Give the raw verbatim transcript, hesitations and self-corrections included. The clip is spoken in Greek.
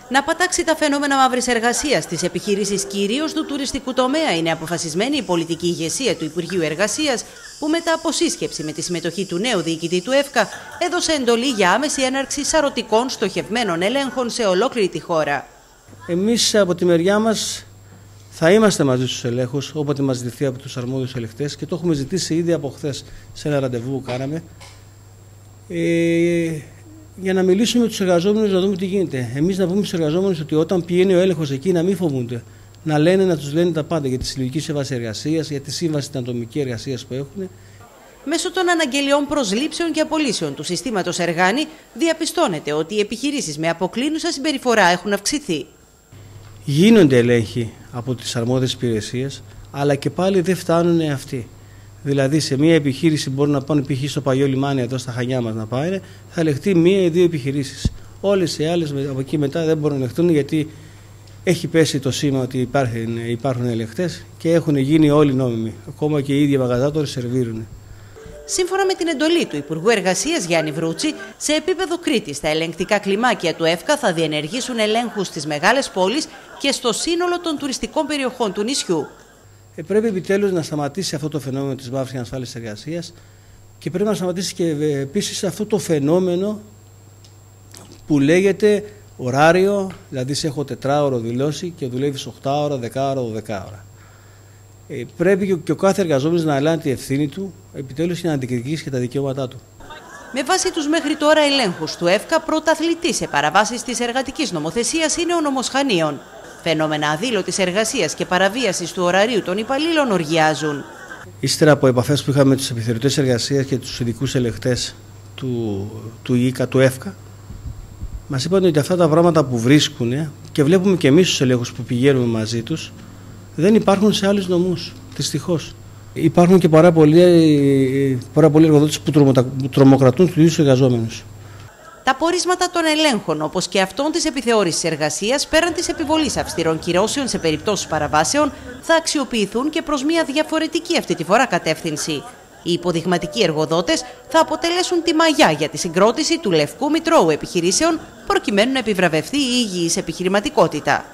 Να πατάξει τα φαινόμενα μαύρης εργασίας στις επιχειρήσεις κυρίως του τουριστικού τομέα είναι αποφασισμένη η πολιτική ηγεσία του Υπουργείου Εργασίας, που μετά από σύσκεψη με τη συμμετοχή του νέου διοικητή του ΕΦΚΑ έδωσε εντολή για άμεση έναρξη σαρωτικών στοχευμένων ελέγχων σε ολόκληρη τη χώρα. Εμείς από τη μεριά μας θα είμαστε μαζί στους ελέγχους όποτε μας ζητηθεί από τους αρμόδιους ελεγχτές και το έχουμε ζητήσει ήδη από χθες σε ένα ραντεβού που κάναμε. Ε, για να μιλήσουμε με τους εργαζόμενους, να δούμε τι γίνεται. Εμείς να πούμε στους εργαζόμενους ότι όταν πηγαίνει ο έλεγχος εκεί να μην φοβούνται. Να λένε, να τους λένε τα πάντα για τη συλλογική σύμβαση εργασίας, για τη σύμβαση την ατομική εργασίας που έχουν. Μέσω των αναγγελιών προσλήψεων και απολύσεων του συστήματος Εργάνη, διαπιστώνεται ότι οι επιχειρήσεις με αποκλίνουσα συμπεριφορά έχουν αυξηθεί. Γίνονται ελέγχοι από τις αρμόδιες υπηρεσίες, αλλά και πάλι δεν φτάνουν αυτοί. Δηλαδή, σε μία επιχείρηση μπορούν να πάνε π.χ. στο παλιό λιμάνι, εδώ στα Χανιά μας να πάνε, θα ελεγχθεί μία ή δύο επιχειρήσεις. Όλες οι άλλες από εκεί μετά δεν μπορούν να ελεγχθούν, γιατί έχει πέσει το σήμα ότι υπάρχουν, υπάρχουν ελεγχτές και έχουν γίνει όλοι νόμιμοι. Ακόμα και οι ίδιοι μαγαζάτορες σερβίρουν. Σύμφωνα με την εντολή του Υπουργού Εργασίας Γιάννη Βρούτση, σε επίπεδο Κρήτης τα ελεγκτικά κλιμάκια του ΕΦΚΑ θα διενεργήσουν ελέγχους στις μεγάλες πόλεις και στο σύνολο των τουριστικών περιοχών του νησιού. Ε, πρέπει επιτέλους να σταματήσει αυτό το φαινόμενο της μαύρης ανασφάλισης εργασίας και πρέπει να σταματήσει και επίσης αυτό το φαινόμενο που λέγεται ωράριο, δηλαδή σε έχω τετράωρο δηλώσει και δουλεύεις οκτάωρα, δεκάωρα, δωδεκάωρα. Ε, πρέπει και, και ο κάθε εργαζόμενος να λάβει τη ευθύνη του επιτέλους και να αντικριτικήσει και τα δικαιώματά του. Με βάση τους μέχρι τώρα ελέγχους του ΕΦΚΑ, πρωταθλητής σε παραβάσεις της εργατικής νομοθεσίας είναι ο νόμος Χανίων. Φαινόμενα αδήλωτης εργασίας και παραβίασης του ωραρίου των υπαλλήλων οργιάζουν. Ύστερα από επαφές που είχαμε με τους επιθεωρητές εργασίας και τους ειδικούς ελεγχτές του, του ΙΚΑ, του ΕΦΚΑ, μας είπαν ότι αυτά τα πράγματα που βρίσκουν και βλέπουμε και εμείς τους ελέγχους που πηγαίνουμε μαζί τους, δεν υπάρχουν σε άλλους νομούς, δυστυχώς. Υπάρχουν και πάρα πολλοί, πάρα πολλοί εργοδότες που, τρομο, που τρομοκρατούν τους ίδιους εργαζόμενους. Τα πορίσματα των ελέγχων, όπως και αυτών της επιθεώρησης εργασίας, πέραν της επιβολής αυστηρών κυρώσεων σε περιπτώσεις παραβάσεων, θα αξιοποιηθούν και προς μια διαφορετική αυτή τη φορά κατεύθυνση. Οι υποδειγματικοί εργοδότες θα αποτελέσουν τη μαγιά για τη συγκρότηση του Λευκού Μητρώου Επιχειρήσεων, προκειμένου να επιβραβευτεί η υγιής επιχειρηματικότητα.